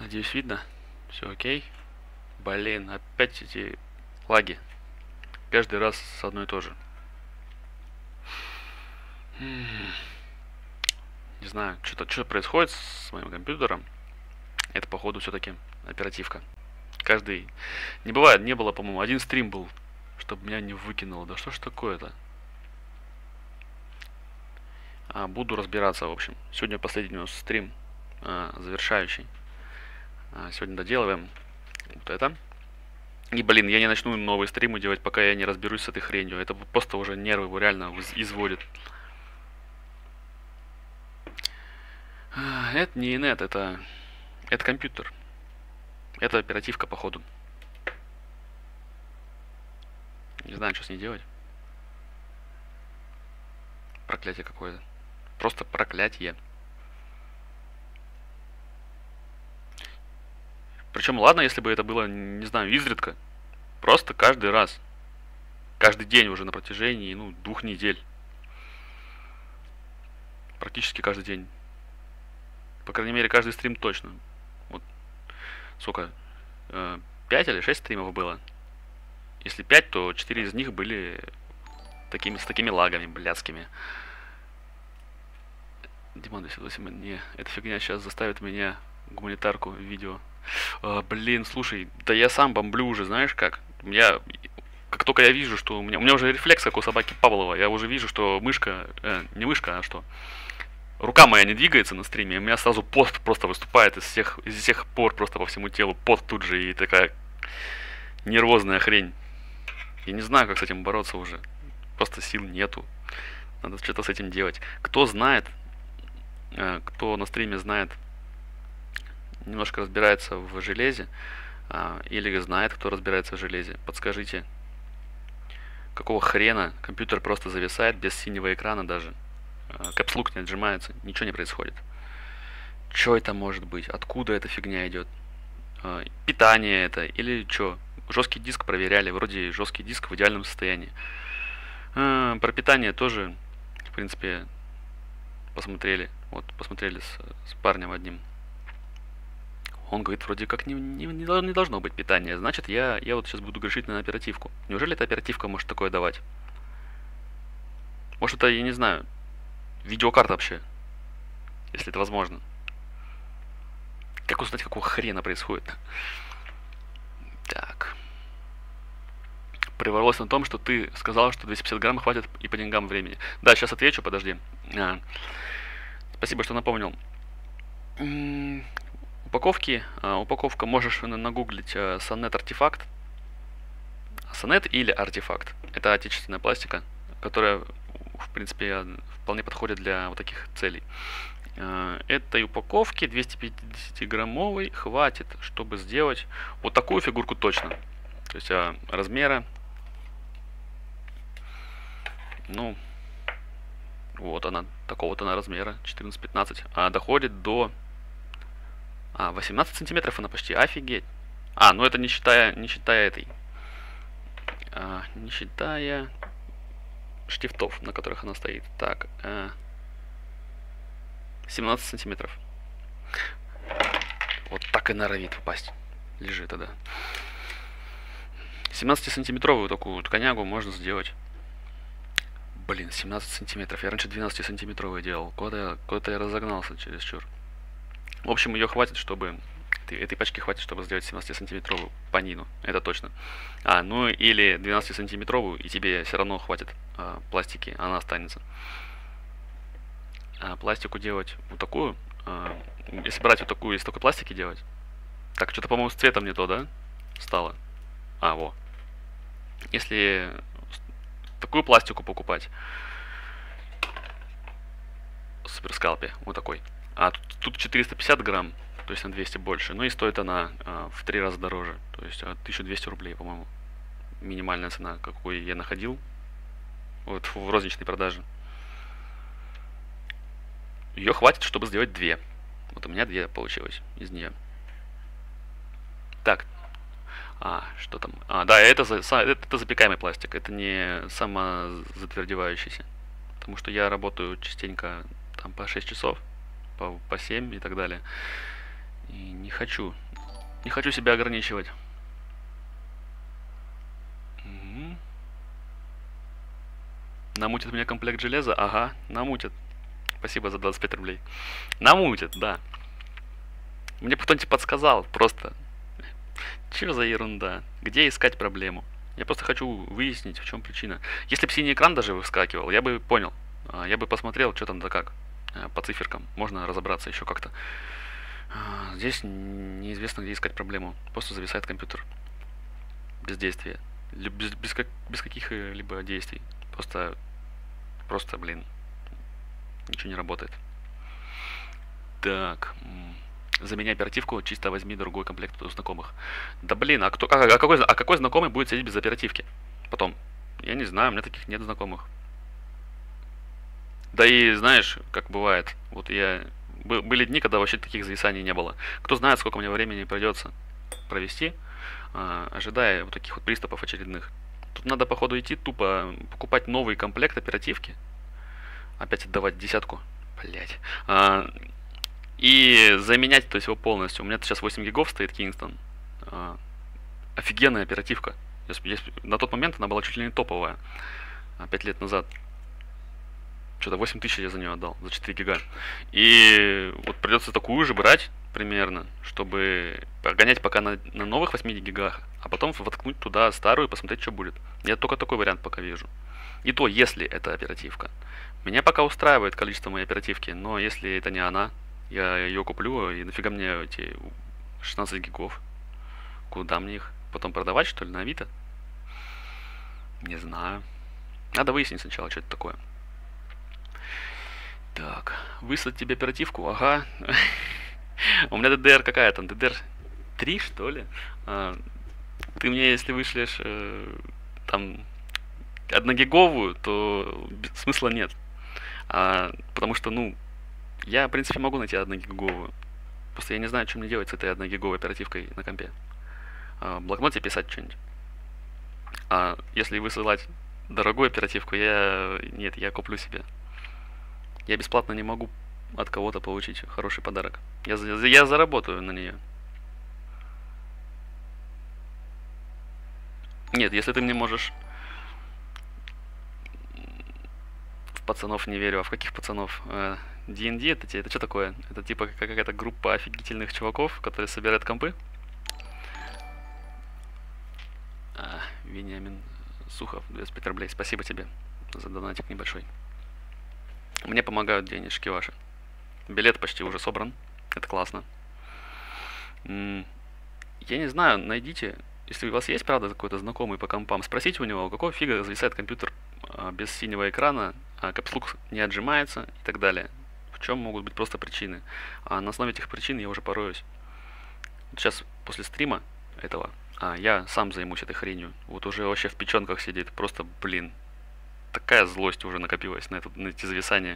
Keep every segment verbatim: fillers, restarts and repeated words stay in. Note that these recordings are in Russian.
Надеюсь, видно. Все окей. Блин, опять эти лаги. Каждый раз с одно и то же. Не знаю, что-то что происходит с моим компьютером. Это, походу, все-таки оперативка. Каждый... Не бывает, не было, по-моему, один стрим был, чтобы меня не выкинуло. Да что ж такое-то? А, буду разбираться, в общем. Сегодня последний у нас стрим, а, завершающий. А, сегодня доделываем вот это. И, блин, я не начну новые стримы делать, пока я не разберусь с этой хренью. Это просто уже нервы реально изводит. А, это не инет, это... Это компьютер. Это оперативка, походу. Не знаю, что с ней делать. Проклятие какое-то. Просто проклятие. Причем, ладно, если бы это было, не знаю, изредка. Просто каждый раз. Каждый день уже на протяжении, ну, двух недель. Практически каждый день. По крайней мере, каждый стрим точно. Вот. Сколько? пять или шесть стримов было. Если пять, то четыре из них были такими, с такими лагами блядскими. Диман, если мне эта фигня сейчас заставит меня гуманитарку видео. А, блин, слушай, да я сам бомблю уже, знаешь как? У меня, как только я вижу, что у меня, у меня уже рефлекс, как у собаки Павлова, я уже вижу, что мышка, э, не мышка, а что? Рука моя не двигается на стриме, у меня сразу пот просто выступает из всех, из всех пор просто по всему телу, пот тут же и такая нервозная хрень. Я не знаю, как с этим бороться уже. Просто сил нету. Надо что-то с этим делать. Кто знает, кто на стриме знает, немножко разбирается в железе, или знает, кто разбирается в железе, подскажите, какого хрена компьютер просто зависает без синего экрана даже. Капслук не отжимается, ничего не происходит. Что это может быть? Откуда эта фигня идет? Питание это или что? Жесткий диск проверяли, вроде жесткий диск в идеальном состоянии. А, про питание тоже, в принципе, посмотрели. Вот, посмотрели с, с парнем одним. Он говорит, вроде как не, не, не должно быть питания. Значит, я, я вот сейчас буду грешить на оперативку. Неужели эта оперативка может такое давать? Может, это, я не знаю, видеокарта вообще, если это возможно. Как узнать, какого хрена происходит? Так. Привелось на том, что ты сказал, что двести пятьдесят грамм хватит и по деньгам времени. Да, сейчас отвечу, подожди. А, спасибо, что напомнил. М-м, упаковки. А, упаковка можешь нагуглить а, Sonnet артефакт. Sonnet или артефакт. Это отечественная пластика, которая, в принципе, вполне подходит для вот таких целей. А, этой упаковки двести пятьдесят граммовой хватит, чтобы сделать вот такую фигурку точно. То есть а, размера, ну, вот она, такого-то на размера, четырнадцать-пятнадцать, а доходит до а, восемнадцать сантиметров она почти, офигеть. А, ну это не считая, не считая этой, а, не считая штифтов, на которых она стоит. Так, а, семнадцать сантиметров. Вот так и норовит попасть. Лежи тогда. семнадцатисантиметровую такую тканягу можно сделать. Блин, семнадцать сантиметров. Я раньше двенадцатисантиметровую делал. Куда-то куда я разогнался чересчур. В общем, ее хватит, чтобы... Этой, этой пачки хватит, чтобы сделать семнадцатисантиметровую панину. Это точно. А, ну или двенадцатисантиметровую, и тебе все равно хватит а, пластики. Она останется. А пластику делать вот такую... А, если брать вот такую, из такой пластики делать... Так, что-то, по-моему, с цветом не то, да? Стало. А, во. Если такую пластику покупать, суперскалпе, вот такой, а тут, тут четыреста пятьдесят грамм, то есть на двести больше, ну и стоит она а, в три раза дороже, то есть а, тысяча двести рублей, по-моему, минимальная цена, какую я находил, вот в розничной продаже. Ее хватит, чтобы сделать две. Вот у меня две получилось из нее. Так. А, что там? А, да, это, за, это, это запекаемый пластик, это не самозатвердевающийся. Потому что я работаю частенько там по шесть часов, по, по семь и так далее. И не, хочу. Не хочу себя ограничивать. Угу. Намутит мне комплект железа? Ага, намутит. Спасибо за двадцать пять рублей. Намутит, да. Мне кто-нибудь подсказал, просто. Чё за ерунда? Где искать проблему? Я просто хочу выяснить, в чем причина. Если бы синий экран даже выскакивал, я бы понял. Я бы посмотрел, что там да как. По циферкам. Можно разобраться еще как-то. Здесь неизвестно, где искать проблему. Просто зависает компьютер. Без действия. Без, без, как, без каких-либо действий. Просто, просто, блин, ничего не работает. Так. Заменяй оперативку, чисто возьми другой комплект у знакомых. Да блин, а, кто, а, а, какой, а какой знакомый будет сидеть без оперативки? Потом. Я не знаю, у меня таких нет знакомых. Да и знаешь, как бывает, вот я... Были дни, когда вообще таких зависаний не было. Кто знает, сколько мне времени придется провести, ожидая вот таких вот приступов очередных. Тут надо, походу, идти тупо покупать новый комплект оперативки. Опять отдавать десятку. Блять. И заменять, то есть, его полностью. У меня сейчас восемь гигов стоит Kingston. Офигенная оперативка. На тот момент она была чуть ли не топовая. пять лет назад. Что-то восемь тысяч я за нее отдал, за четыре гига. И вот придется такую же брать примерно, чтобы погонять пока на, на новых восьми гигах, а потом воткнуть туда старую и посмотреть, что будет. Я только такой вариант пока вижу. И то, если это оперативка. Меня пока устраивает количество моей оперативки, но если это не она, я ее куплю, и нафига мне эти шестнадцать гигов? Куда мне их? Потом продавать, что ли, на Авито? Не знаю. Надо выяснить сначала, что это такое. Так, выслать тебе оперативку? Ага. У меня ди ди ар какая там? ди ди ар три, что ли? А, ты мне, если вышлешь э, там одногиговую, то смысла нет. А, потому что, ну, я, в принципе, могу найти одногиговую. Просто я не знаю, что мне делать с этой одногиговой оперативкой на компе. А, в блокноте писать что-нибудь. А если высылать дорогую оперативку, я... Нет, я куплю себе. Я бесплатно не могу от кого-то получить хороший подарок. Я, я заработаю на нее. Нет, если ты мне можешь... В пацанов не верю. А в каких пацанов? ди энд ди это, это что такое? Это типа какая-то группа офигительных чуваков, которые собирают компы? А, Вениамин Сухов, двадцать пять рублей. Спасибо тебе за донатик небольшой. Мне помогают денежки ваши. Билет почти уже собран. Это классно. Я не знаю, найдите, если у вас есть, правда, какой-то знакомый по компам, спросите у него, какого фига зависает компьютер а, без синего экрана, а капслук не отжимается и так далее. В чем могут быть просто причины. А на основе этих причин я уже пороюсь. Сейчас после стрима этого а, я сам займусь этой хренью. Вот уже вообще в печенках сидит. Просто, блин. Такая злость уже накопилась на, это, на эти зависания.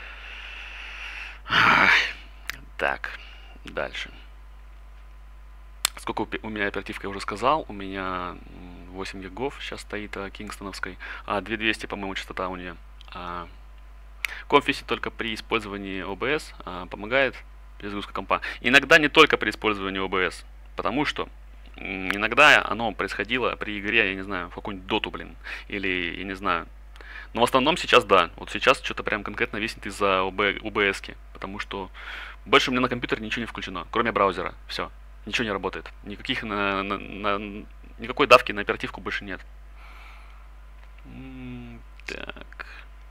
Так, дальше. Сколько у меня оперативка я уже сказал. У меня восемь гигов сейчас стоит а, кингстоновской. А две тысячи двести, по-моему, частота у нее. А, конфиси только при использовании о бэ эс а, помогает перезагрузка компа. Иногда не только при использовании о бэ эс. Потому что иногда оно происходило при игре, я не знаю, в какую-нибудь доту, блин. Или, я не знаю. Но в основном сейчас да. Вот сейчас что-то прям конкретно виснет из-за о бэ эс-ки. Потому что больше у меня на компьютере ничего не включено, кроме браузера. Все. Ничего не работает. Никаких на, на, на, никакой давки на оперативку больше нет. Так.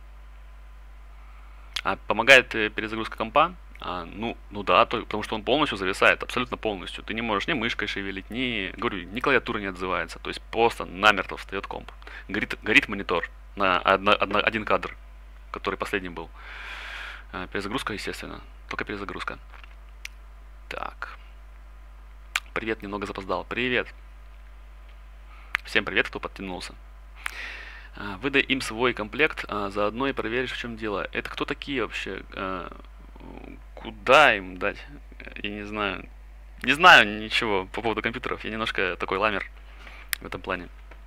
А помогает перезагрузка компа? А, ну, ну да, то, потому что он полностью зависает, абсолютно полностью. Ты не можешь ни мышкой шевелить, ни, говорю, ни клавиатура не отзывается. То есть просто намертво встает комп. Горит, горит монитор на одно, одно, один кадр, который последним был. А, перезагрузка, естественно. Только перезагрузка. Так. Привет, немного запоздал. Привет. Всем привет, кто подтянулся. А, выдай им свой комплект, а заодно и проверишь, в чем дело. Это кто такие вообще? А, куда им дать? Я не знаю. Не знаю ничего по поводу компьютеров. Я немножко такой ламер в этом плане.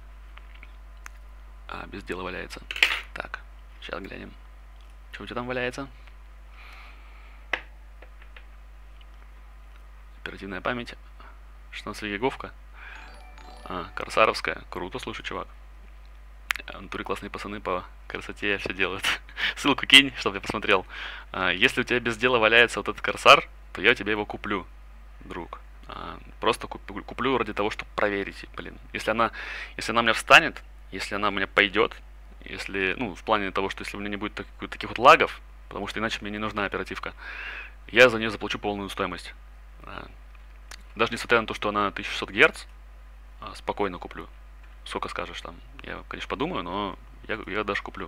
А, без дела валяется. Так, сейчас глянем. Что у тебя там валяется? Оперативная память. шестнадцать гиговка. А, корсаровская. Круто, слушай, чувак. В натуре классные пацаны по красоте все делают. Ссылку кинь, чтобы я посмотрел. А, если у тебя без дела валяется вот этот корсар, то я тебе его куплю, друг. А, просто куплю, куплю ради того, чтобы проверить, блин. Если она, если она у меня встанет, если она у меня пойдет, если, ну, в плане того, что если у меня не будет так, таких вот лагов, потому что иначе мне не нужна оперативка, я за нее заплачу полную стоимость. А, даже несмотря на то, что она тысяча шестьсот герц, а, спокойно куплю. Сколько скажешь там? Я, конечно, подумаю, но я, я даже куплю.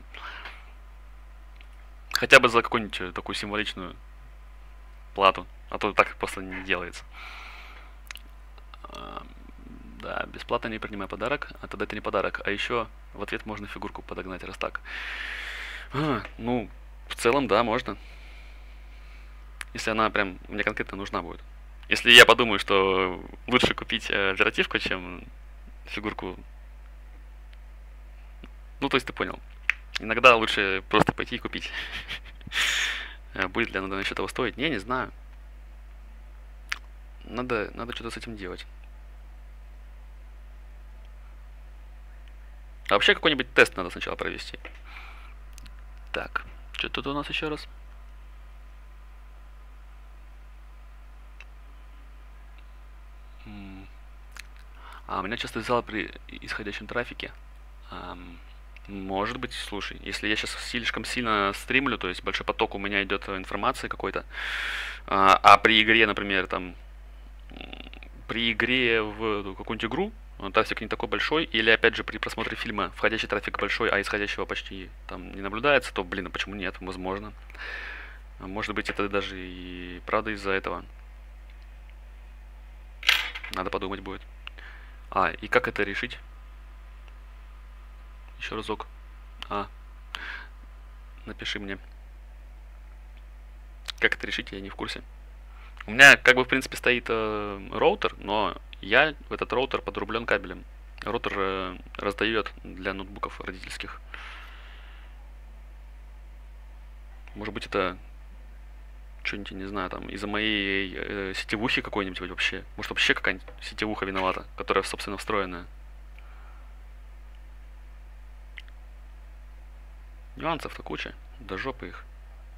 Хотя бы за какую-нибудь такую символичную плату. А то так просто не делается. А, да, бесплатно не принимай подарок. А тогда это не подарок. А еще в ответ можно фигурку подогнать, раз так. А, ну, в целом, да, можно. Если она прям мне конкретно нужна будет. Если я подумаю, что лучше купить э, оперативку, чем фигурку. Ну, то есть ты понял. Иногда лучше просто пойти и купить. Будет ли оно еще того стоить? Не, не знаю. Надо, надо что-то с этим делать. А вообще какой-нибудь тест надо сначала провести. Так, что тут у нас еще раз? А, меня часто взяло при исходящем трафике. Um, может быть, слушай, если я сейчас слишком сильно стримлю, то есть большой поток у меня идет информации какой-то, а, а при игре, например, там, при игре в какую-нибудь игру, трафик не такой большой, или опять же при просмотре фильма входящий трафик большой, а исходящего почти там не наблюдается, то, блин, а почему нет? Возможно. Может быть, это даже и правда из-за этого. Надо подумать будет. А, и как это решить? Еще разок. А. Напиши мне. Как это решить, я не в курсе. У меня, как бы, в принципе, стоит э, роутер, но я в этот роутер подрублен кабелем. Роутер э, раздает для ноутбуков родительских. Может быть, это что-нибудь, не знаю, там, из-за моей э, сетевухи какой-нибудь вообще. Может, вообще какая-нибудь сетевуха виновата, которая, собственно, встроенная. Нюансов-то куча. До жопы их.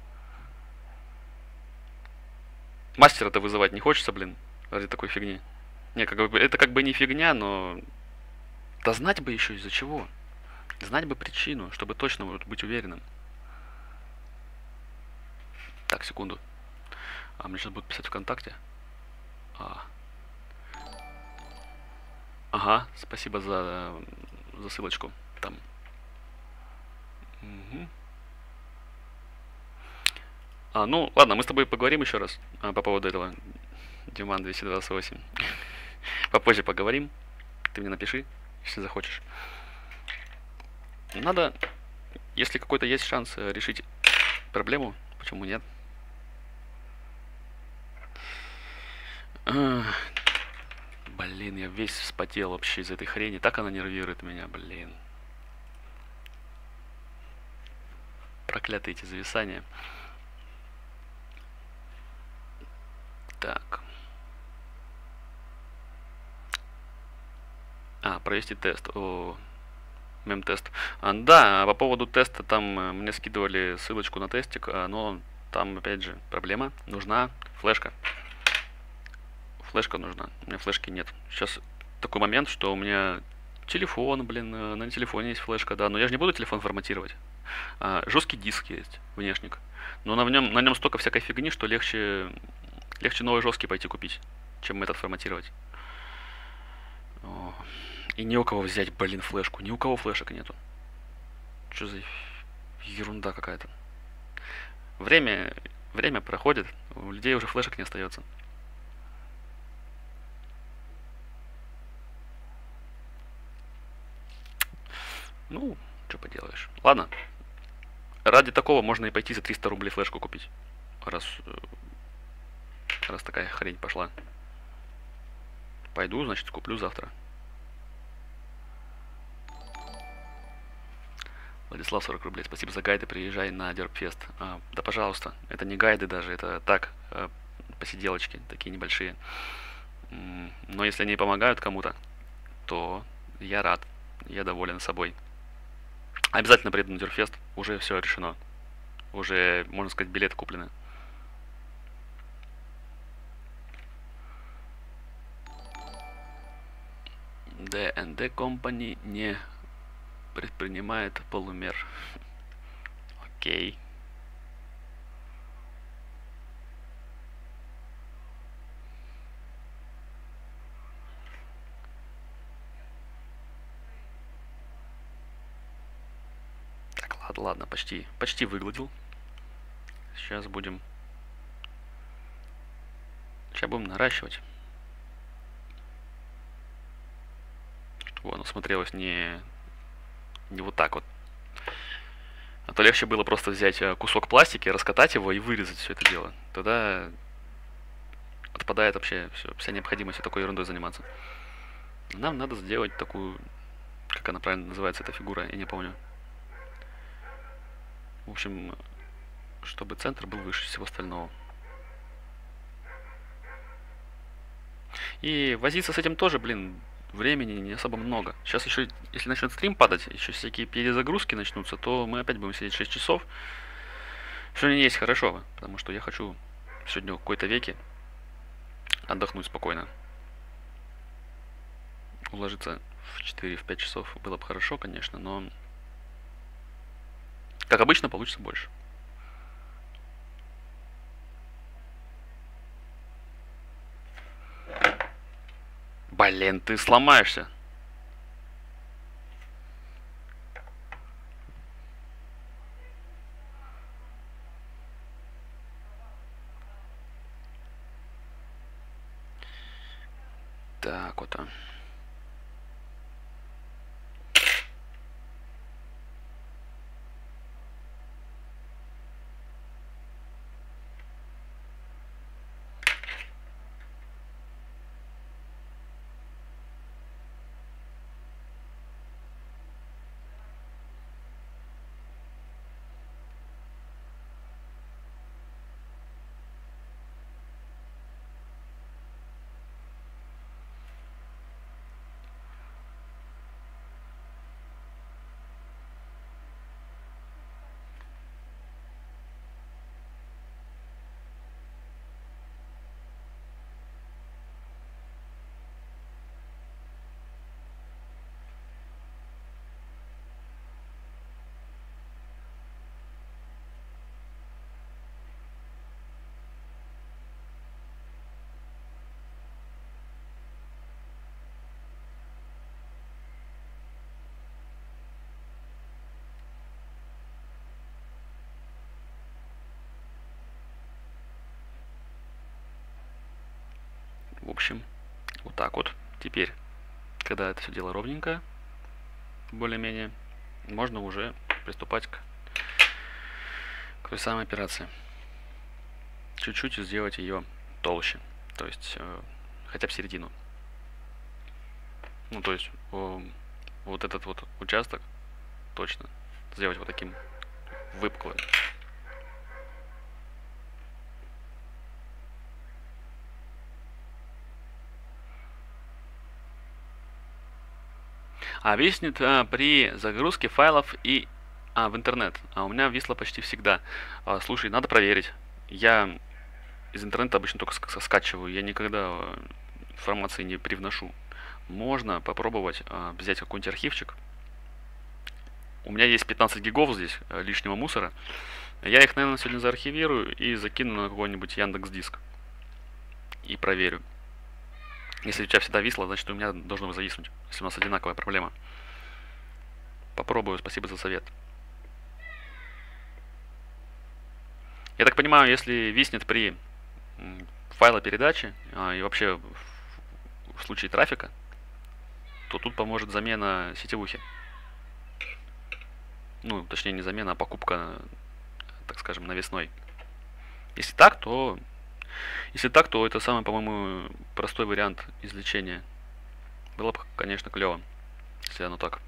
Мастера-то вызывать не хочется, блин, ради такой фигни. Не, как бы, это как бы не фигня, но... Да знать бы еще из-за чего. Знать бы причину, чтобы точно вот быть уверенным. Так, секунду. А мне сейчас будут писать ВКонтакте. А. Ага, спасибо за, за ссылочку. Там. Угу. А, ну, ладно, мы с тобой поговорим еще раз а, по поводу этого. Диман двести двадцать восемь. Попозже поговорим. Ты мне напиши, если захочешь. Надо, если какой-то есть шанс решить проблему, почему нет? А, блин, я весь вспотел вообще из этой хрени. Так она нервирует меня, блин. Проклятые эти зависания. Так. А, провести тест. О, мем-тест. А, да, по поводу теста, там мне скидывали ссылочку на тестик, но там, опять же, проблема. Нужна флешка. Флешка нужна. У меня флешки нет. Сейчас такой момент, что у меня телефон, блин, на телефоне есть флешка, да, но я же не буду телефон форматировать. А, жесткий диск есть, внешник. Но на нем, на нем столько всякой фигни, что легче, легче новый жесткий пойти купить, чем этот форматировать. О. И не у кого взять, блин, флешку. Ни у кого флешек нету. Что за ерунда какая-то. Время, время проходит, у людей уже флешек не остается. Ну, что поделаешь. Ладно. Ради такого можно и пойти за триста рублей флешку купить. Раз, раз такая хрень пошла. Пойду, значит, куплю завтра. Владислав, сорок рублей. Спасибо за гайды. Приезжай на Дербфест. А, да, пожалуйста. Это не гайды даже, это так. посиделочки такие небольшие. Но если они помогают кому-то, то я рад, я доволен собой. Обязательно приеду на Дюрфест, уже все решено. Уже, можно сказать, билеты куплены. ди энд ди Company не предпринимает полумер. Окей. Так, ладно, ладно, почти, почти выгладил. Сейчас будем... Сейчас будем наращивать. Чтобы оно смотрелось не... не вот так вот. А то легче было просто взять кусок пластики, раскатать его и вырезать все это дело. Тогда отпадает вообще все, вся необходимость такой ерундой заниматься. Нам надо сделать такую... Как она правильно называется, эта фигура, я не помню. В общем, чтобы центр был выше всего остального. И возиться с этим тоже, блин, времени не особо много. Сейчас еще, если начнет стрим падать, еще всякие перезагрузки начнутся, то мы опять будем сидеть шесть часов. Что не есть хорошо, потому что я хочу сегодня в какой-то веке отдохнуть спокойно. Уложиться в четыре-пять часов было бы хорошо, конечно, но как обычно получится больше. Блин, ты сломаешься. Так вот. В общем, вот так вот. Теперь, когда это все дело ровненько, более-менее, можно уже приступать к, к той самой операции. Чуть-чуть сделать ее толще. То есть, э, хотя бы середину. Ну, то есть, э, вот этот вот участок точно сделать вот таким выпуклым. А виснет а, при загрузке файлов и а, в интернет. А у меня висло почти всегда. А, слушай, надо проверить. Я из интернета обычно только скачиваю. Я никогда информации не привношу. Можно попробовать а, взять какой-нибудь архивчик. У меня есть пятнадцать гигов здесь а, лишнего мусора. Я их, наверное, сегодня заархивирую и закину на какой-нибудь Яндекс.Диск. И проверю. Если у тебя всегда висло, значит у меня должно зависнуть. Если у нас одинаковая проблема. Попробую, спасибо за совет. Я так понимаю, если виснет при файлопередаче а, и вообще в, в случае трафика, то тут поможет замена сетевухи. Ну, точнее не замена, а покупка, так скажем, навесной. Если так, то Если так, то это самый, по-моему, простой вариант излечения. Было бы, конечно, клево, если оно так.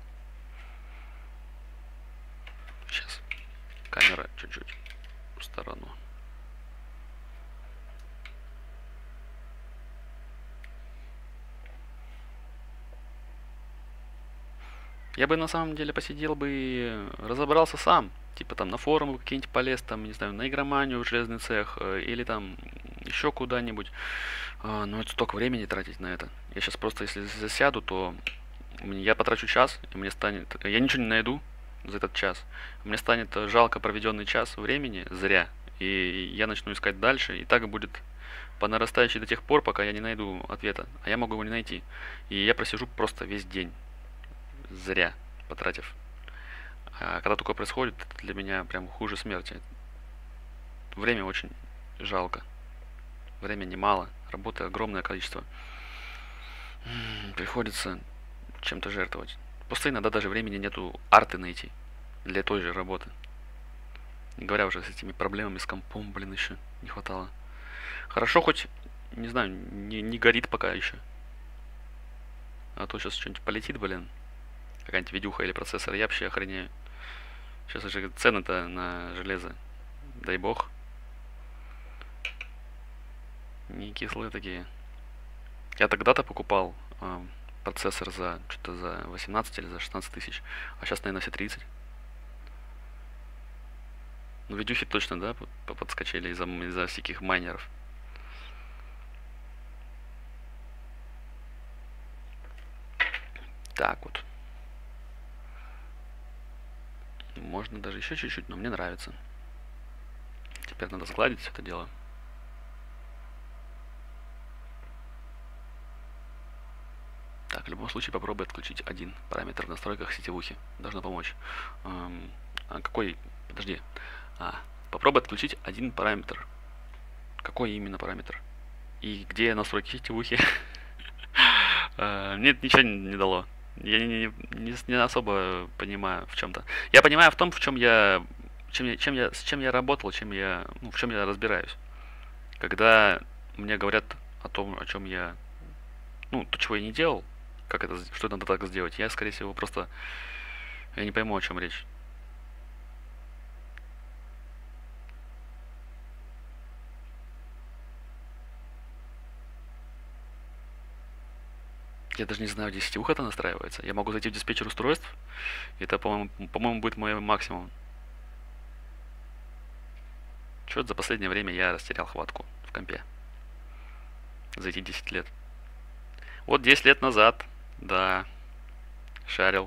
Сейчас. Камера чуть-чуть в сторону. Я бы на самом деле посидел бы и разобрался сам. Типа там на форумы какие-нибудь полез, там, не знаю, на игроманию в железный цех, э, или там еще куда-нибудь. А, но это столько времени тратить на это. Я сейчас просто, если засяду, то мне- я потрачу час, и мне станет... Я ничего не найду за этот час. Мне станет э, жалко проведенный час времени зря. И я начну искать дальше, и так будет по нарастающей до тех пор, пока я не найду ответа. А я могу его не найти. И я просижу просто весь день, зря потратив. А когда такое происходит, это для меня прям хуже смерти. Время очень жалко. Времени мало, работы огромное количество. М, Приходится чем-то жертвовать. Просто иногда даже времени нету арты найти для той же работы. Не говоря уже с этими проблемами с компом, блин, еще не хватало. Хорошо хоть, не знаю, не, не горит пока еще. А то сейчас что-нибудь полетит, блин. Какая-нибудь видюха или процессор, я вообще охренею. Сейчас же цены-то на железо, дай бог, не кислые такие. Я тогда-то покупал а, процессор за что-то за восемнадцать или за шестнадцать тысяч, а сейчас, наверное, все тридцать. Ну, видюхи точно, да, по- подскочили из-за из-за всяких майнеров. Так вот. Можно даже еще чуть-чуть, но мне нравится. Теперь надо сгладить все это дело. Так, в любом случае попробуй отключить один параметр в настройках сетевухи. Должно помочь. Эм, а какой? Подожди. А, попробуй отключить один параметр. Какой именно параметр? И где настройки сетевухи? Э, Мне это ничего не дало. Я не, не- не с- не особо понимаю в чем-то. Я понимаю в том, в чем я, чем я, чем я, с чем я работал, чем я, ну, в чем я разбираюсь. Когда мне говорят о том, о чем я, ну, то, чего я не делал, как это, с- что надо так сделать, я, скорее всего, просто, я не пойму, о чем речь. Я даже не знаю, где сетевуха это настраивается. Я могу зайти в диспетчер устройств. И это, по-моему, по-моему, будет мой максимум. Чё-то за последнее время я растерял хватку в компе. За эти десять лет. Вот десять лет назад, да, шарил.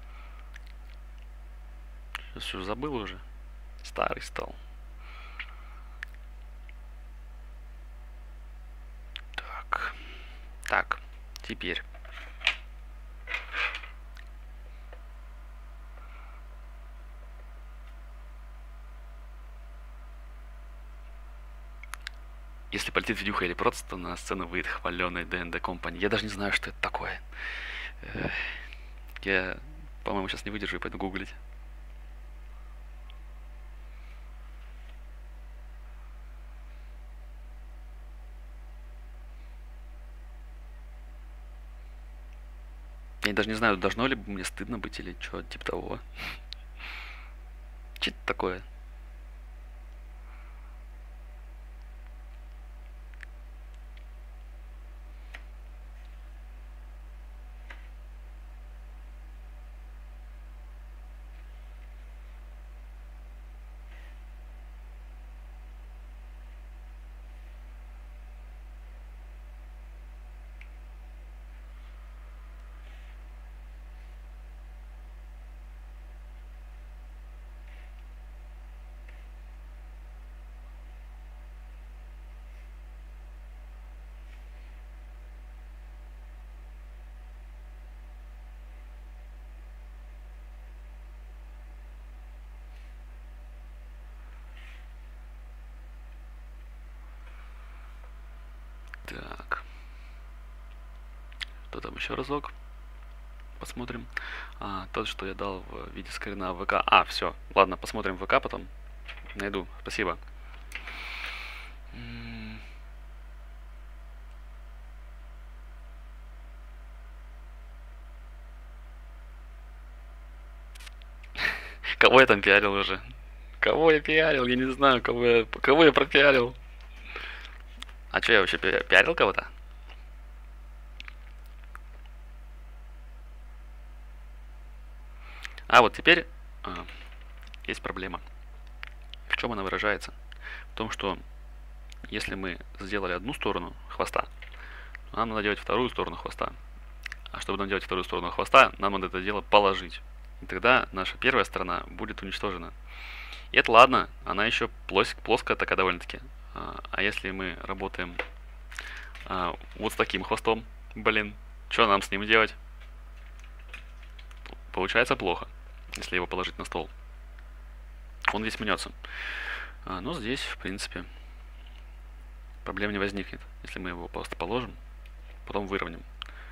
Сейчас все забыл уже. Старый стал. Так. Так. Теперь. Если полетит видюха или проц, то на сцену выйдет хваленый ди эн ди Company. Я даже не знаю, что это такое. Эх, Я, по-моему, сейчас не выдержу и пойду гуглить. Я даже не знаю, должно ли мне стыдно быть или что, типа того. Че это такое? Так. Что там еще разок? Посмотрим. А, тот, что я дал в виде скрина в ВК. А, все. Ладно, посмотрим в ВК потом. Найду. Спасибо. М, Кого я там пиарил уже? Кого я пиарил? Я не знаю, кого я, кого я пропиарил. А что я вообще пи- пиарил кого-то? А вот теперь а, есть проблема. В чем она выражается? В том, что если мы сделали одну сторону хвоста, нам надо делать вторую сторону хвоста. А чтобы нам делать вторую сторону хвоста, нам надо это дело положить. И тогда наша первая сторона будет уничтожена. И это ладно, она еще плос плоская такая довольно-таки. А, а если мы работаем а, вот с таким хвостом, блин, что нам с ним делать? Получается плохо, если его положить на стол. Он весь мнется. А, но здесь, в принципе, проблем не возникнет, если мы его просто положим, потом выровняем.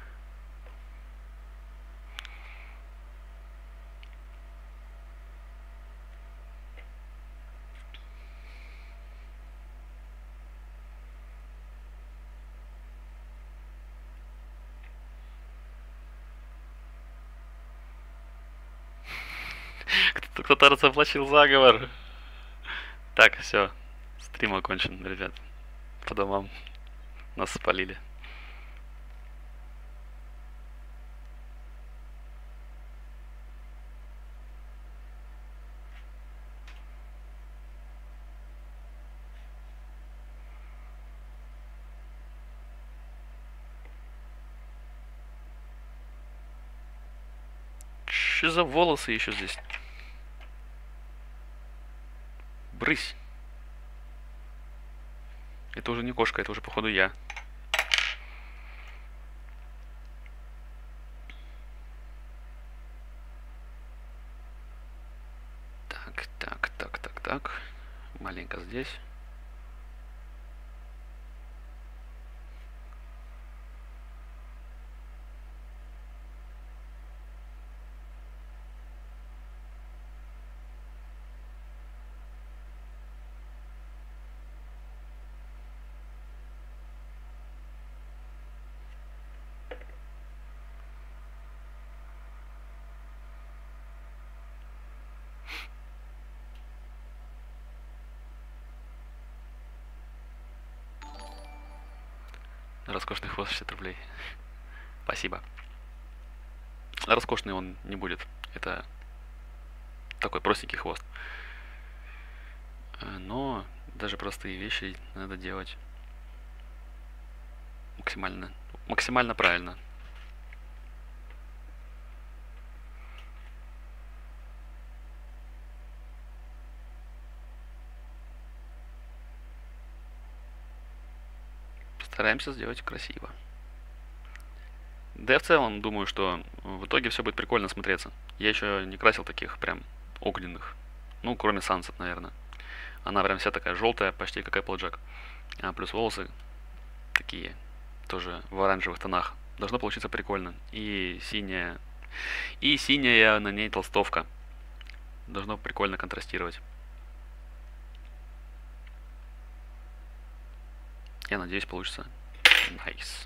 Кто-то разоблачил заговор. Так, все. Стрим окончен, ребят. По домам. Нас спалили. Что за волосы еще здесь? Брысь. Это уже не кошка, это уже походу я. Так, так, так, так, так. Маленько здесь. Роскошный хвост, шестьдесят рублей. Спасибо. Роскошный он не будет. Это такой простенький хвост. Но даже простые вещи надо делать максимально, максимально правильно. Стараемся сделать красиво. Да я в целом думаю, что в итоге все будет прикольно смотреться. Я еще не красил таких прям огненных. Ну, кроме Sunset, наверное. Она прям вся такая желтая, почти как Applejack. А плюс волосы такие, тоже в оранжевых тонах. Должно получиться прикольно. И синяя, и синяя на ней толстовка. Должно прикольно контрастировать. Я надеюсь, получится. Nice.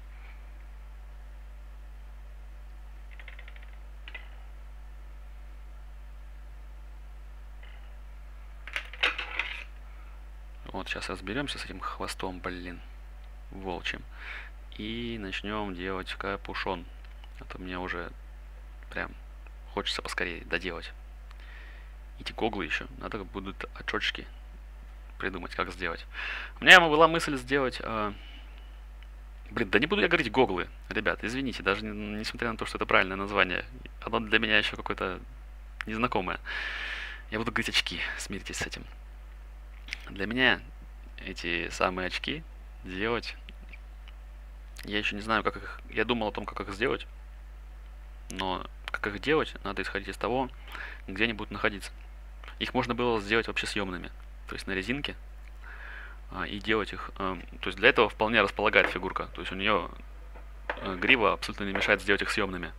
Вот сейчас разберемся с этим хвостом, блин, волчьим. И начнем делать капюшон. А то мне уже прям хочется поскорее доделать. Эти гоглы еще. Надо будут очечки придумать, как сделать. У меня была мысль сделать... Э... Блин, да не буду я говорить гоглы. Ребят, извините, даже не, несмотря на то, что это правильное название. Оно для меня еще какое-то незнакомое. Я буду говорить очки, смиритесь с этим. Для меня эти самые очки делать... Я еще не знаю, как их... Я думал о том, как их сделать. Но как их делать, надо исходить из того, где они будут находиться. Их можно было сделать вообще съемными. То есть на резинке. А, и делать их... А, то есть для этого вполне располагает фигурка. То есть у нее а, грива абсолютно не мешает сделать их съемными.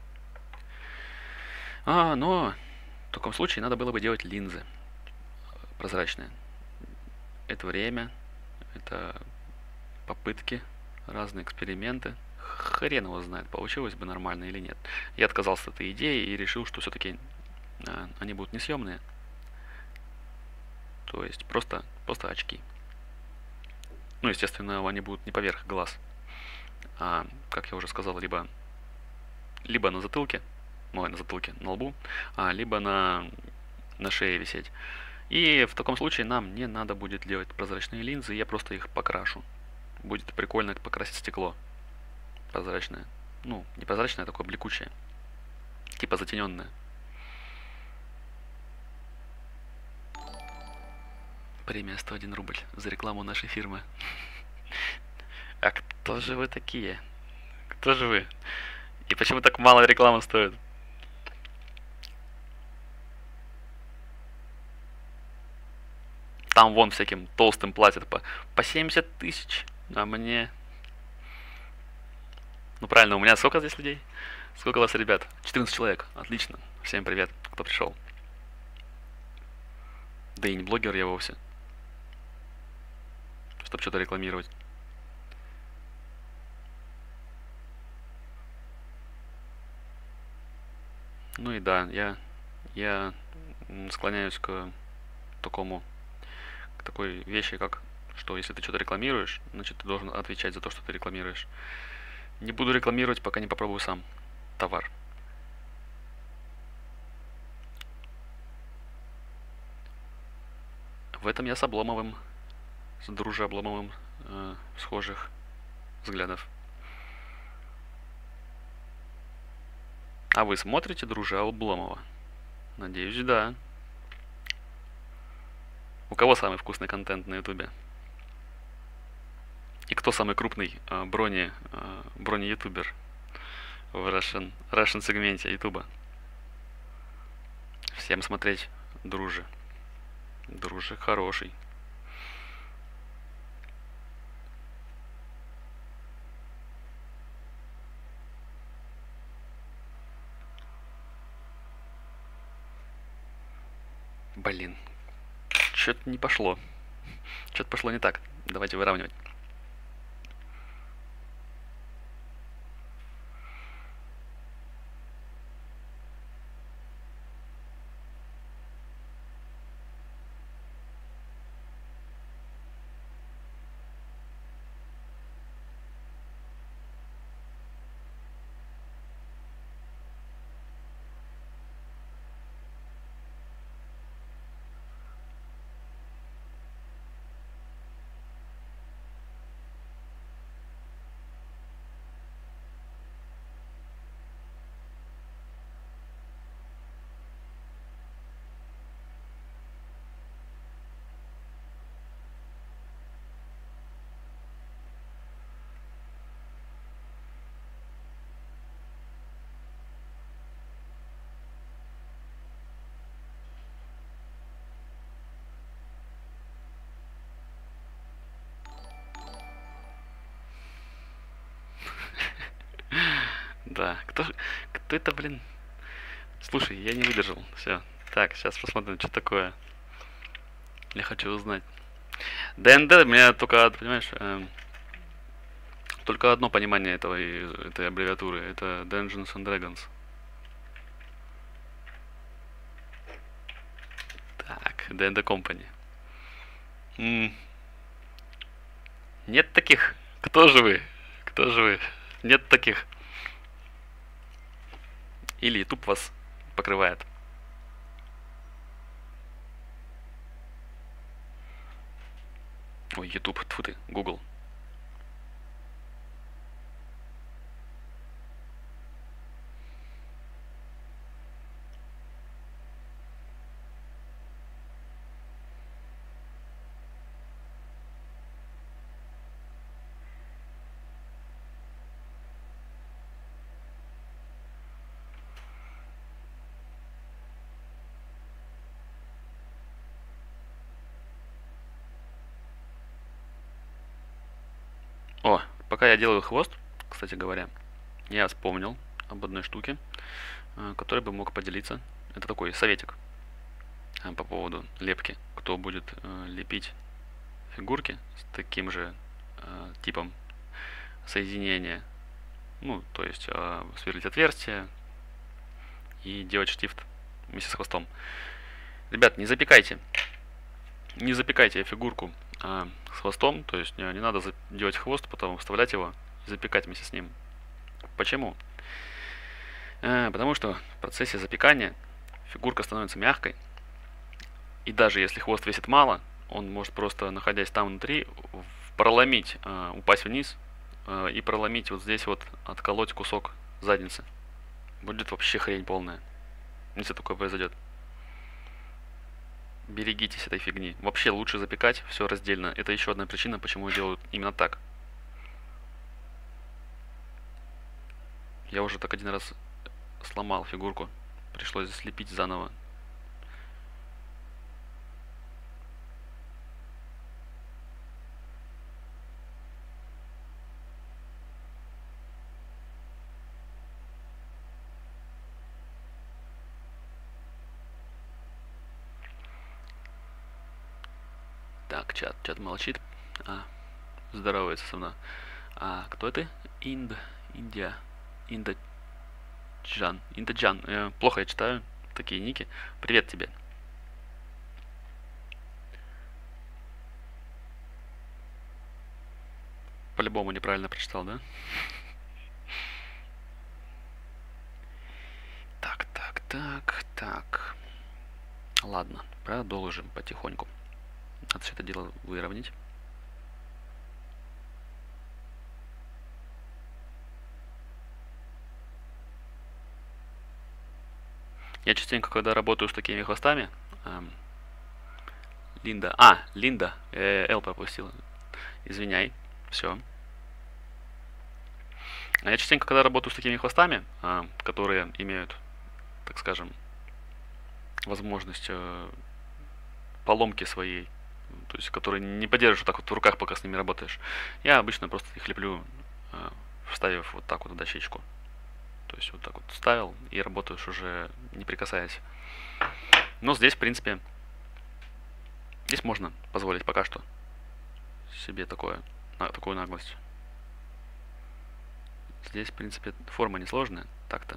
А, но в таком случае надо было бы делать линзы прозрачные. Это время, это попытки, разные эксперименты. Хрен его знает, получилось бы нормально или нет. Я отказался от этой идеи и решил, что все-таки э, они будут несъемные. То есть просто, просто очки. Ну, естественно, они будут не поверх глаз. А, как я уже сказал, либо, либо на затылке, ну, на затылке, на лбу, а, либо на, на шее висеть. И в таком случае нам не надо будет делать прозрачные линзы, я просто их покрашу. Будет прикольно покрасить стекло прозрачное. Ну, не прозрачное, а такое блекучее. Типа затененное. Премия сто один рубль за рекламу нашей фирмы. А кто же вы такие? Кто же вы? И почему так мало рекламы стоит? Там вон всяким толстым платят по, по семьдесят тысяч. А мне... Ну правильно, у меня сколько здесь людей? Сколько у вас, ребят? четырнадцать человек. Отлично. Всем привет, кто пришел. Да и не блогер я вовсе. Чтобы что-то рекламировать. Ну и да, я, я склоняюсь к такому, к такой вещи, как, что если ты что-то рекламируешь, значит ты должен отвечать за то, что ты рекламируешь. Не буду рекламировать, пока не попробую сам товар. В этом я с Обломовым, с друже Обломовым э, схожих взглядов. А вы смотрите друже Обломова? Надеюсь, да. У кого самый вкусный контент на ютубе? И кто самый крупный э, брони, э, брони-ютубер в Russian, Russian сегменте ютуба? Всем смотреть друже. Друже хороший. Блин. Что-то не пошло. Что-то пошло не так. Давайте выравнивать. Да, кто, кто это, блин? Слушай, я не выдержал. Все. Так, сейчас посмотрим, что такое. Я хочу узнать. ДНД, у меня только, понимаешь, эм, только одно понимание этого, этой аббревиатуры. Это Dungeons and Dragons. Так, ди энд ди Company. М. Нет таких. Кто же вы? Кто же вы? Нет таких. Или YouTube вас покрывает. Ой, YouTube, тьфу ты, Google. О, пока я делаю хвост, кстати говоря, я вспомнил об одной штуке, э, которой бы мог поделиться. Это такой советик э, по поводу лепки. Кто будет э, лепить фигурки с таким же э, типом соединения, ну, то есть э, сверлить отверстие и делать штифт вместе с хвостом. Ребят, не запекайте. Не запекайте фигурку а, с хвостом, то есть не, не надо делать хвост, потом вставлять его и запекать вместе с ним. Почему? Э, потому что в процессе запекания фигурка становится мягкой, и даже если хвост весит мало, он может просто, находясь там внутри, в- проломить, э, упасть вниз э, и проломить вот здесь вот, отколоть кусок задницы. Будет вообще хрень полная, если такое произойдет. Берегитесь этой фигни. Вообще лучше запекать все раздельно. Это еще одна причина, почему делают именно так. Я уже так один раз сломал фигурку. Пришлось слепить заново. Так, чат, чат молчит. А, здоровается со мной. А, кто это? Инд, Индия, Индаджан, Индаджан. Э, плохо я читаю такие ники. Привет тебе. По-любому неправильно прочитал, да? Так, так, так, так. Ладно, продолжим потихоньку. Надо все это дело выровнять. Я частенько, когда работаю с такими хвостами, эм, Линда, а, Линда, э, Л пропустила, извиняй, все. А я частенько, когда работаю с такими хвостами, э, которые имеют, так скажем, возможность э, поломки своей, то есть которые не поддержишь так вот в руках, пока с ними работаешь, я обычно просто их леплю, э, вставив вот так вот в дощечку. То есть вот так вот ставил и работаешь уже не прикасаясь. Но здесь, в принципе, здесь можно позволить пока что себе такое, на, такую наглость. Здесь, в принципе, форма несложная, так-то.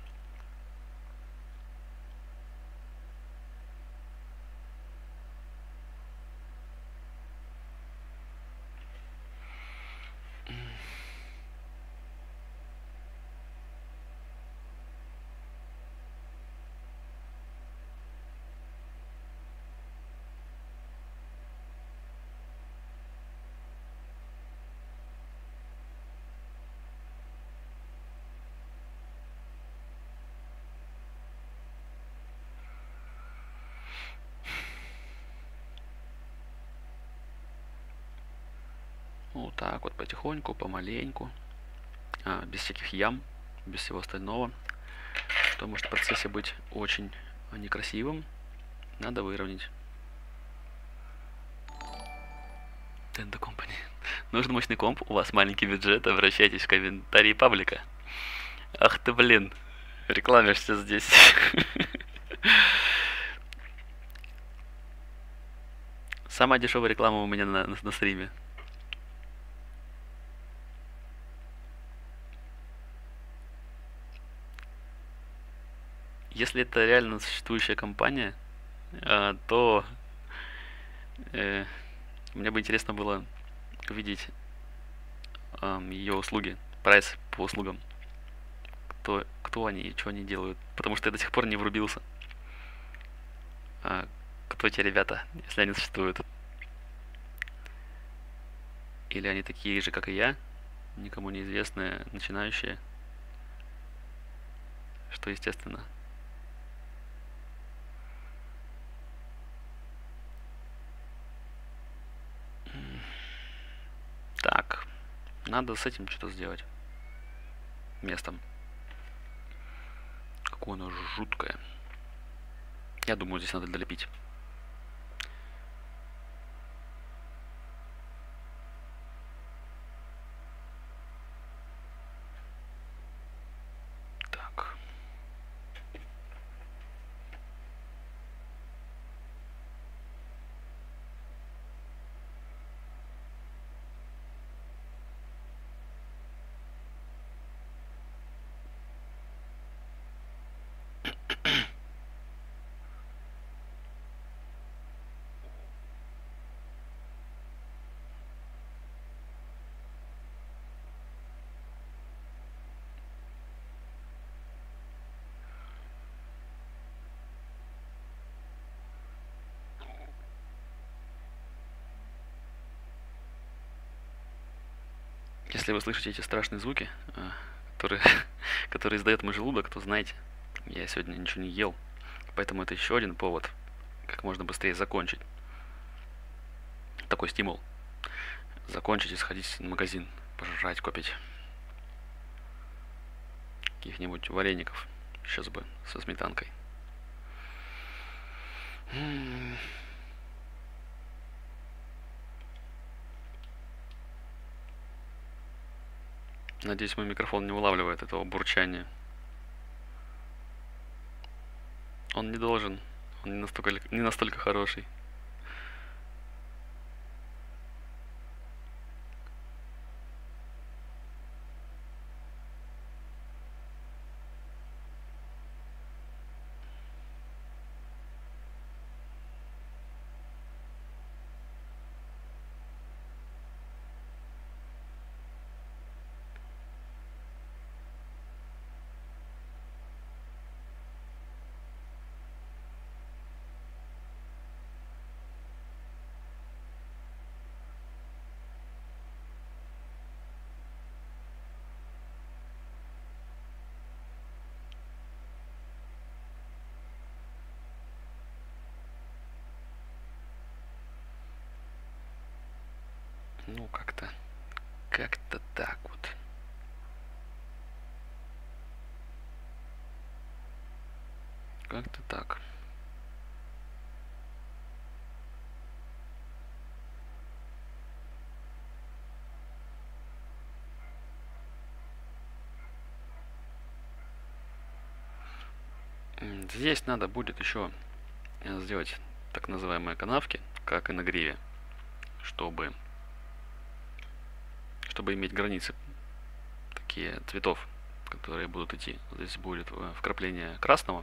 Вот так вот потихоньку, помаленьку, а, без всяких ям, без всего остального, что может в процессе быть очень некрасивым, надо выровнять. Tenda Company. Нужен мощный комп, у вас маленький бюджет, обращайтесь в комментарии паблика. Ах ты, блин, рекламишься здесь. Самая дешевая реклама у меня на, на, на стриме. Если это реально существующая компания, э, то э, мне бы интересно было увидеть э, ее услуги, прайс по услугам. Кто, кто они и что они делают. Потому что я до сих пор не врубился. А, кто те ребята, если они существуют. Или они такие же, как и я, никому неизвестные, начинающие. Что естественно. Так, надо с этим что-то сделать. Местом. Какое оно жуткое. Я думаю, здесь надо долепить. Так. Если вы слышите эти страшные звуки, которые, которые издает мой желудок, то знаете, я сегодня ничего не ел. Поэтому это еще один повод как можно быстрее закончить. Такой стимул. Закончить и сходить в магазин, пожрать, купить каких-нибудь вареников. Сейчас бы со сметанкой. Надеюсь, мой микрофон не улавливает этого бурчания. Он не должен. Он не настолько, не настолько хороший. Ну, как-то, как-то так вот. Как-то так. Здесь надо будет еще сделать так называемые канавки, как и на гриве, чтобы чтобы иметь границы такие цветов, которые будут идти. Здесь будет вкрапление красного,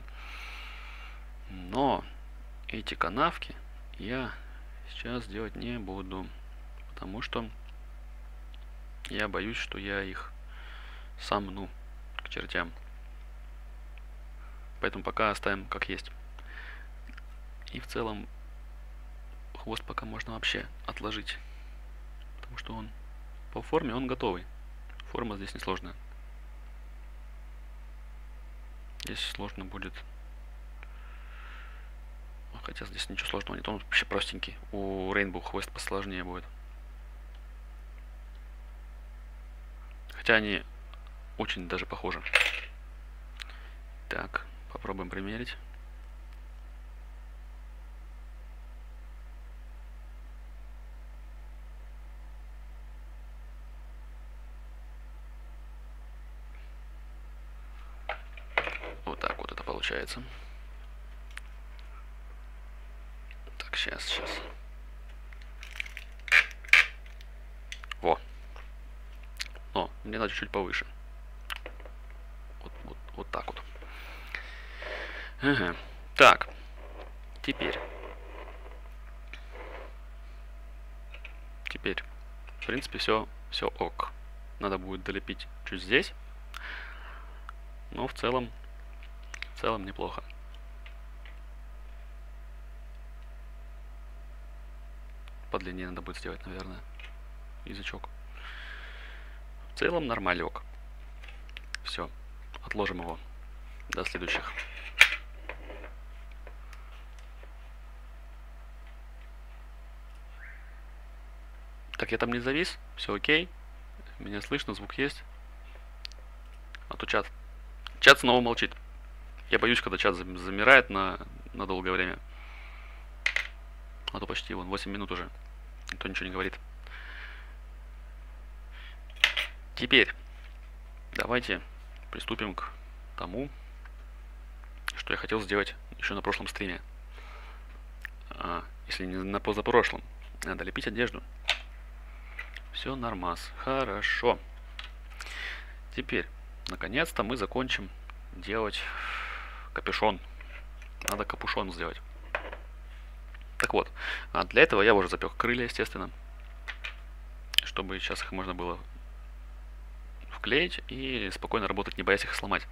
но эти канавки я сейчас делать не буду, потому что я боюсь, что я их сомну к чертям. Поэтому пока оставим как есть. И в целом хвост пока можно вообще отложить, потому что он по форме он готовый. Форма здесь несложная. Здесь сложно будет. Хотя здесь ничего сложного нет. Он вообще простенький. У Rainbow хвост посложнее будет. Хотя они очень даже похожи. Так, попробуем примерить. Вот так вот это получается. Так, сейчас, сейчас. Во. Но мне надо чуть повыше. Вот, вот, вот так вот. Ага. Так. Теперь. Теперь. В принципе, все, все ок. Надо будет долепить чуть здесь. Но в целом, в целом неплохо. Подлиннее надо будет сделать, наверное, язычок. В целом нормалек. Все, отложим его до следующих. Так, я там не завис, все окей. Меня слышно, звук есть. А то чат. Чат снова молчит. Я боюсь, когда чат замирает на, на долгое время. А то почти вон восемь минут уже. Никто ничего не говорит. Теперь давайте приступим к тому, что я хотел сделать еще на прошлом стриме. А, если не на позапрошлом. Надо лепить одежду. Все нормас. Хорошо. Теперь, наконец-то мы закончим делать капюшон. Надо капюшон сделать. Так вот, а для этого я уже запек крылья, естественно. Чтобы сейчас их можно было вклеить и спокойно работать, не боясь их сломать.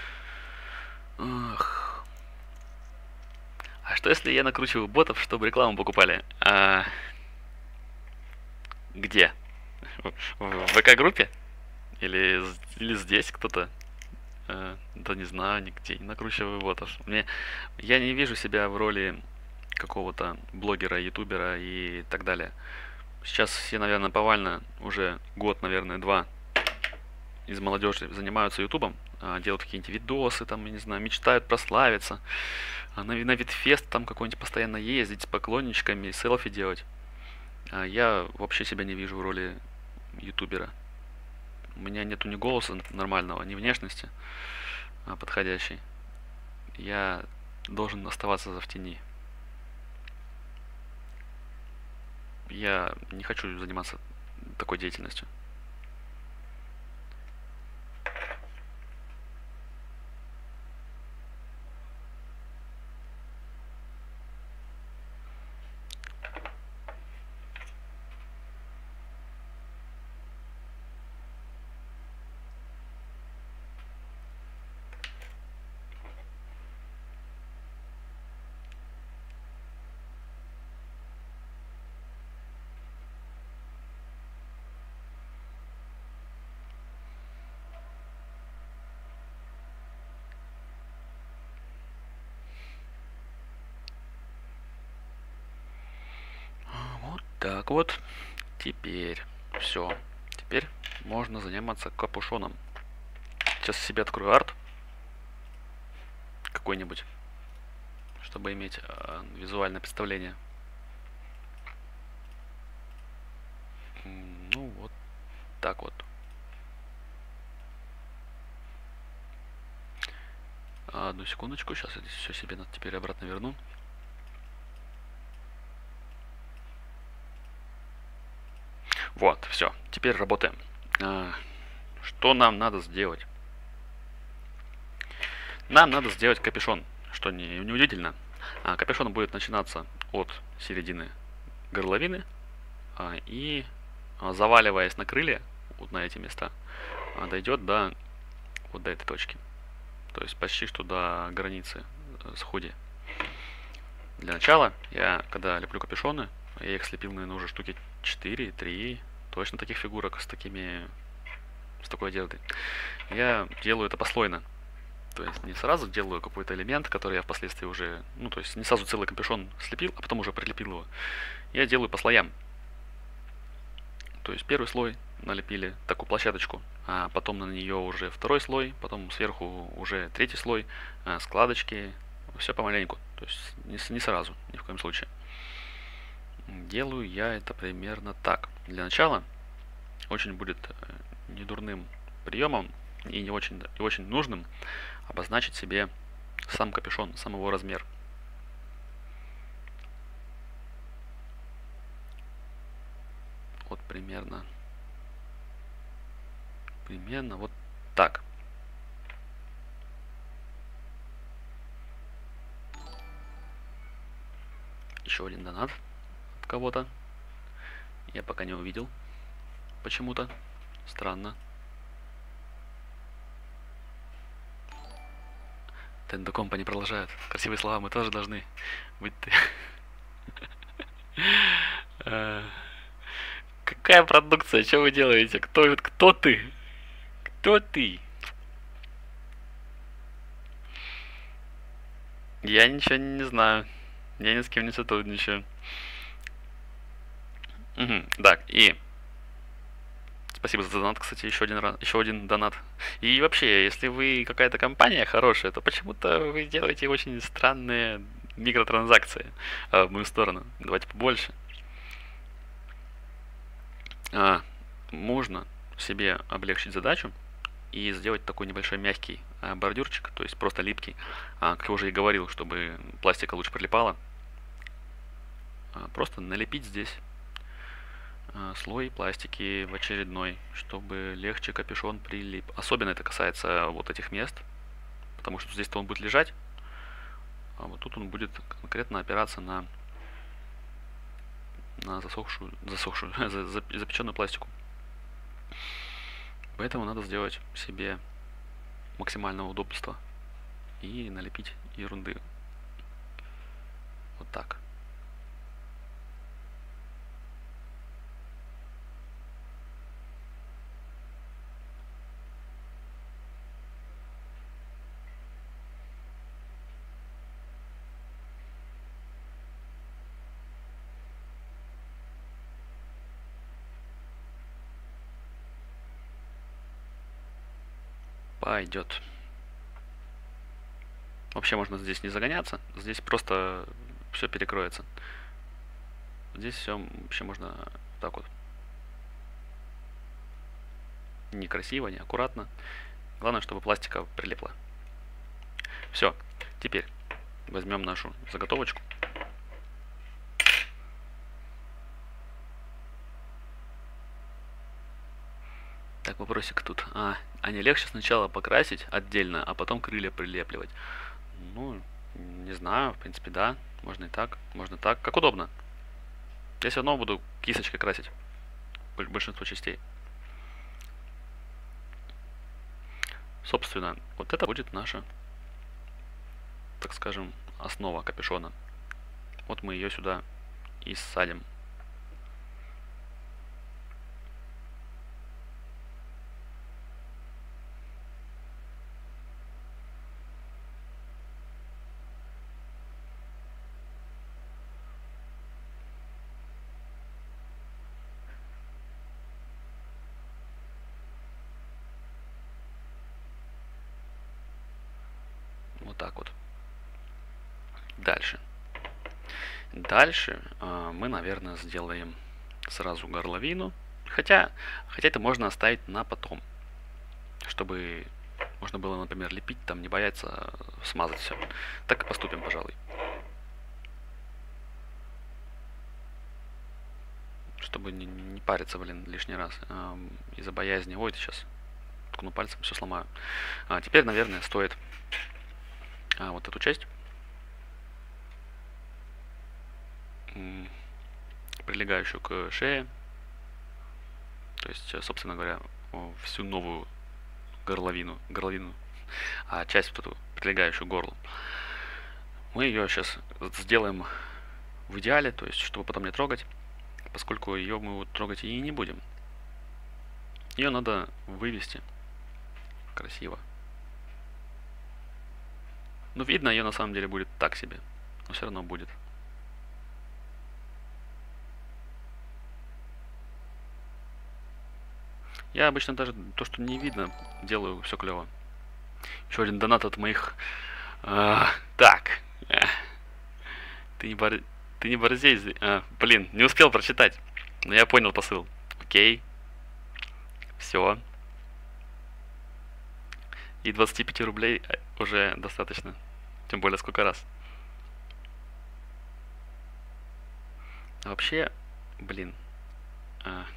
Ах. А что если я накручиваю ботов, чтобы рекламу покупали? А... Где? В ВК-группе? Или, или здесь кто-то? Э, да не знаю, нигде не накручиваю ботов. Мне, я не вижу себя в роли какого-то блогера, ютубера и так далее. Сейчас все, наверное, повально уже год, наверное, два из молодежи занимаются ютубом, а, делают какие-нибудь видосы, там, я не знаю, мечтают прославиться, а на, на Витфест там какой-нибудь постоянно ездить с поклонничками, селфи делать. А я вообще себя не вижу в роли ютубера. У меня нету ни голоса нормального, ни внешности а, подходящей. Я должен оставаться в тени. Я не хочу заниматься такой деятельностью. Вот так вот. Теперь все. Теперь можно заниматься капюшоном. Сейчас себе открою арт какой-нибудь, чтобы иметь э, визуальное представление. М, Ну вот так вот. Одну секундочку, сейчас я все себе на- теперь обратно верну. Вот, все, теперь работаем. А, что нам надо сделать? Нам надо сделать капюшон, что не, не удивительно. А, капюшон будет начинаться от середины горловины а, и, а, заваливаясь на крылья, вот на эти места, а, дойдет до вот до этой точки. То есть почти что до границы э, с худи. Для начала, я когда леплю капюшоны, я их слепил, наверное, уже штуки четыре, три, точно таких фигурок с такими, с такой одеждой. Я делаю это послойно. То есть не сразу делаю какой-то элемент, который я впоследствии уже, ну, то есть не сразу целый капюшон слепил, а потом уже прилепил его. Я делаю по слоям. То есть первый слой налепили такую площадочку, а потом на нее уже второй слой, потом сверху уже третий слой, а, складочки, все помаленьку. То есть не, не сразу, ни в коем случае. Делаю я это примерно так. Для начала очень будет э, недурным приемом и не очень, и очень нужным обозначить себе сам капюшон, сам его размер. Вот примерно, примерно вот так. Еще один донат от кого-то. Я пока не увидел. Почему-то. Странно. Tendo Company продолжают. Красивые слова мы тоже должны быть. Э, Какая продукция? Что вы делаете? Кто, кто ты? Кто ты? Я ничего не знаю. Я ни с кем не сотрудничаю. Мгм, так, и спасибо за донат, кстати, еще один раз, еще один донат. И вообще, если вы какая-то компания хорошая, то почему-то вы делаете очень странные микротранзакции а, в мою сторону. Давайте побольше. А, можно себе облегчить задачу и сделать такой небольшой мягкий а, бордюрчик, то есть просто липкий. А, как я уже и говорил, чтобы пластика лучше прилипала. А, просто налепить здесь а, слой пластики в очередной, чтобы легче капюшон прилип. Особенно это касается вот этих мест, потому что здесь-то он будет лежать, а вот тут он будет конкретно опираться на, на засохшую, засохшую, запеченную пластику. Поэтому надо сделать себе максимального удобства и налепить ерунды. Вот так. Пойдет. Вообще можно здесь не загоняться. Здесь просто все перекроется. Здесь все вообще можно так вот. Некрасиво, не аккуратно. Главное, чтобы пластика прилипла. Все. Теперь возьмем нашу заготовочку. Так, вопросик тут. А, а не легче сначала покрасить отдельно, а потом крылья прилепливать? Ну, не знаю, в принципе, да. Можно и так, можно так. Как удобно. Я все равно буду кисточкой красить большинство частей. Собственно, вот это будет наша, так скажем, основа капюшона. Вот мы ее сюда и ссадим. Вот так вот. Дальше. Дальше э, мы, наверное, сделаем сразу горловину. Хотя, хотя это можно оставить на потом. Чтобы можно было, например, лепить, там не бояться смазать все. Так и поступим, пожалуй. Чтобы не, не париться, блин, лишний раз. Э, из-за боязни. Ой, ты сейчас ткну пальцем, все сломаю. А, теперь, наверное, стоит а, вот эту часть, прилегающую к шее, то есть, собственно говоря, всю новую горловину, горловину, а часть вот эту прилегающую к горлу, мы ее сейчас сделаем в идеале, то есть, чтобы потом не трогать, поскольку ее мы трогать и не будем. Ее надо вывести красиво. Ну, видно, ее на самом деле будет так себе, но все равно будет. Я обычно даже то, что не видно, делаю все клево. Еще один донат от моих... А, так. А, ты не бор... Ты не борзей. А, блин, не успел прочитать. Но я понял посыл. Окей. Все. И двадцати пяти рублей уже достаточно. Тем более сколько раз. А вообще, блин. А,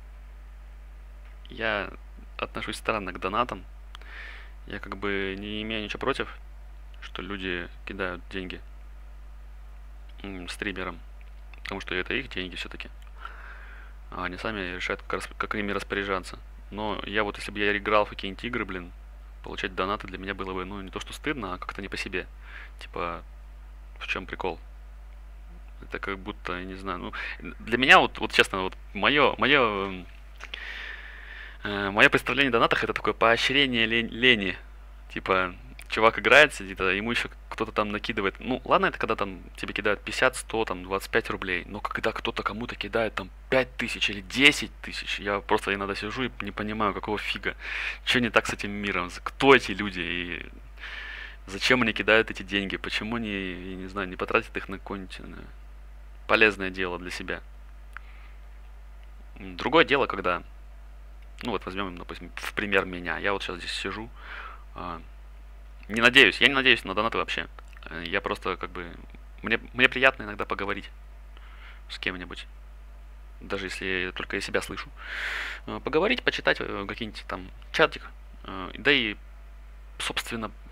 я отношусь странно к донатам. Я как бы не имею ничего против, что люди кидают деньги стримерам. Потому что это их деньги все-таки. А они сами решают, как, как ими распоряжаться. Но я вот, если бы я играл в какие-нибудь игры, блин, получать донаты для меня было бы, ну, не то что стыдно, а как-то не по себе. Типа, в чем прикол? Это как будто, я не знаю, ну, для меня, вот, вот честно, вот мое, мое, э, мое представление о донатах это такое поощрение лень, лени. Типа, чувак играет, сидит, а ему еще кто-то там накидывает. Ну, ладно, это когда там тебе кидают пятьдесят, сто, там, двадцать пять рублей. Но когда кто-то кому-то кидает там пять тысяч или десять тысяч, я просто иногда сижу и не понимаю, какого фига. Что не так с этим миром? Кто эти люди? И зачем они кидают эти деньги? Почему они, я не знаю, не потратят их на какое-нибудь полезное дело для себя? Другое дело, когда, ну вот возьмем, допустим, в пример меня. Я вот сейчас здесь сижу. Не надеюсь, я не надеюсь на донаты вообще. Я просто как бы... Мне, мне приятно иногда поговорить с кем-нибудь. Даже если только я себя слышу. Поговорить, почитать какие-нибудь там чатик. Да и, собственно,